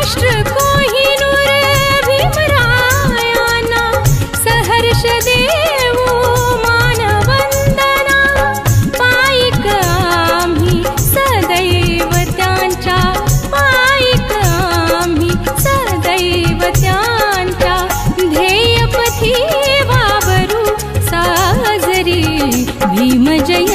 राष्ट्र कोहिनूर भीमरायांना सहर्ष देऊ मानवंदना। पायिक आम्ही सदैव त्यांच्या, पायिक आम्ही सदैव त्यांच्या ध्येयपथी वावरू साजरी भीम जयंती।